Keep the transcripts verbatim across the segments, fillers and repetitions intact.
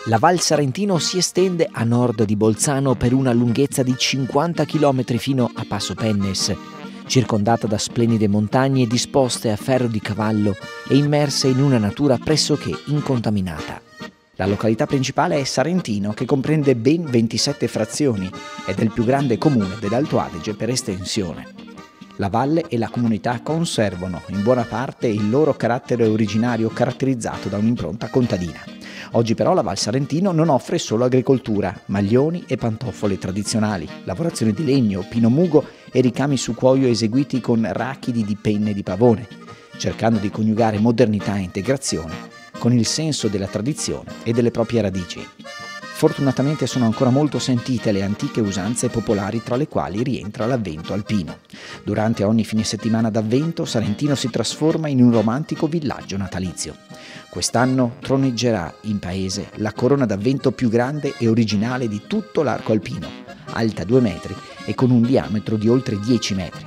La Val Sarentino si estende a nord di Bolzano per una lunghezza di cinquanta chilometri fino a Passo Pennes, circondata da splendide montagne disposte a ferro di cavallo e immerse in una natura pressoché incontaminata. La località principale è Sarentino, che comprende ben ventisette frazioni ed è il più grande comune dell'Alto Adige per estensione. La valle e la comunità conservano in buona parte il loro carattere originario, caratterizzato da un'impronta contadina. Oggi però la Val Sarentino non offre solo agricoltura, maglioni e pantofole tradizionali, lavorazioni di legno, pino mugo e ricami su cuoio eseguiti con rachidi di penne di pavone, cercando di coniugare modernità e integrazione con il senso della tradizione e delle proprie radici. Fortunatamente sono ancora molto sentite le antiche usanze popolari, tra le quali rientra l'avvento alpino. Durante ogni fine settimana d'avvento, Sarentino si trasforma in un romantico villaggio natalizio. Quest'anno troneggerà in paese la corona d'avvento più grande e originale di tutto l'arco alpino, alta due metri e con un diametro di oltre dieci metri.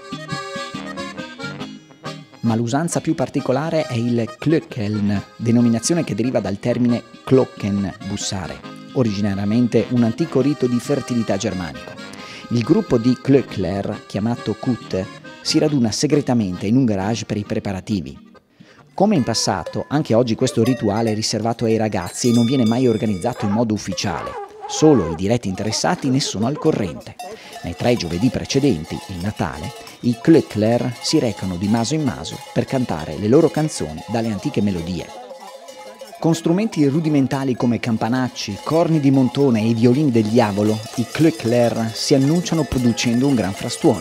Ma l'usanza più particolare è il Klöckeln, denominazione che deriva dal termine Klocken, bussare, originariamente un antico rito di fertilità germanico. Il gruppo di Klöckler, chiamato Kut, si raduna segretamente in un garage per i preparativi. Come in passato, anche oggi questo rituale è riservato ai ragazzi e non viene mai organizzato in modo ufficiale. Solo i diretti interessati ne sono al corrente. Nei tre giovedì precedenti, il Natale, i Klöckler si recano di maso in maso per cantare le loro canzoni dalle antiche melodie. Con strumenti rudimentali come campanacci, corni di montone e i violini del diavolo, i Klöckler si annunciano producendo un gran frastuono.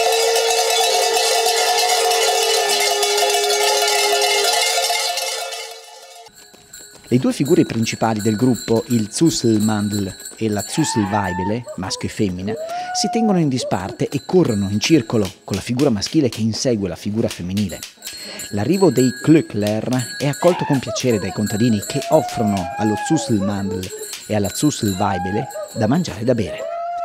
Le due figure principali del gruppo, il Zuselmandl e la Zuselweibele, maschio e femmina, si tengono in disparte e corrono in circolo con la figura maschile che insegue la figura femminile. L'arrivo dei Klöckler è accolto con piacere dai contadini, che offrono allo Zuselmandl e alla Zuselweibele da mangiare e da bere.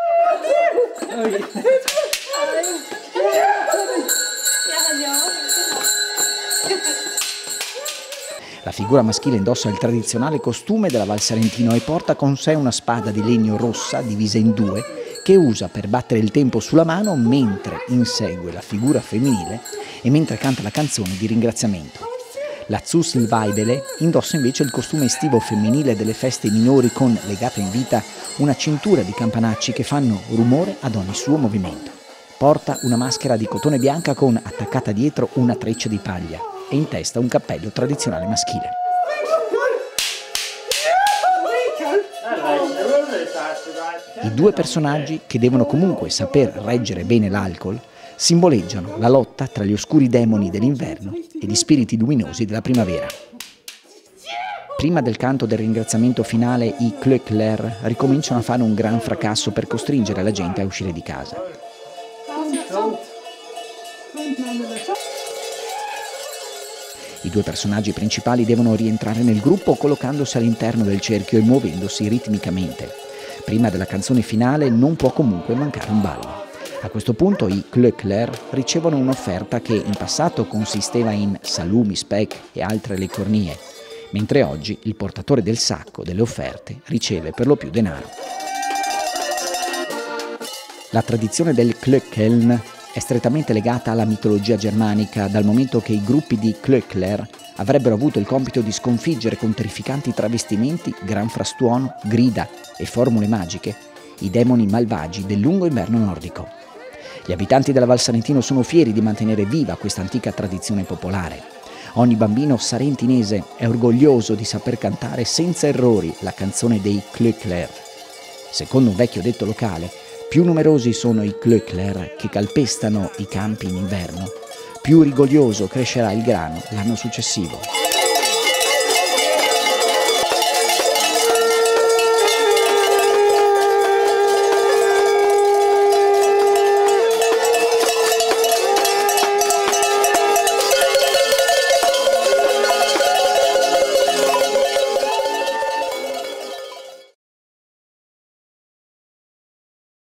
La figura maschile indossa il tradizionale costume della Val Sarentino e porta con sé una spada di legno rossa divisa in due che usa per battere il tempo sulla mano mentre insegue la figura femminile e mentre canta la canzone di ringraziamento. La Zuselweibele indossa invece il costume estivo femminile delle feste minori con, legata in vita, una cintura di campanacci che fanno rumore ad ogni suo movimento. Porta una maschera di cotone bianca con attaccata dietro una treccia di paglia e in testa un cappello tradizionale maschile. I due personaggi, che devono comunque saper reggere bene l'alcol, simboleggiano la lotta tra gli oscuri demoni dell'inverno e gli spiriti luminosi della primavera. Prima del canto del ringraziamento finale, i Klöckler ricominciano a fare un gran fracasso per costringere la gente a uscire di casa. I due personaggi principali devono rientrare nel gruppo collocandosi all'interno del cerchio e muovendosi ritmicamente. Prima della canzone finale non può comunque mancare un ballo. A questo punto i Klöckler ricevono un'offerta che in passato consisteva in salumi, speck e altre leccornie, mentre oggi il portatore del sacco delle offerte riceve per lo più denaro. La tradizione del Klöckeln è strettamente legata alla mitologia germanica, dal momento che i gruppi di Klöckler avrebbero avuto il compito di sconfiggere con terrificanti travestimenti, gran frastuono, grida e formule magiche i demoni malvagi del lungo inverno nordico. Gli abitanti della Val Sarentino sono fieri di mantenere viva questa antica tradizione popolare. Ogni bambino sarentinese è orgoglioso di saper cantare senza errori la canzone dei Klöckler. Secondo un vecchio detto locale, più numerosi sono i Klöckler che calpestano i campi in inverno, più rigoglioso crescerà il grano l'anno successivo.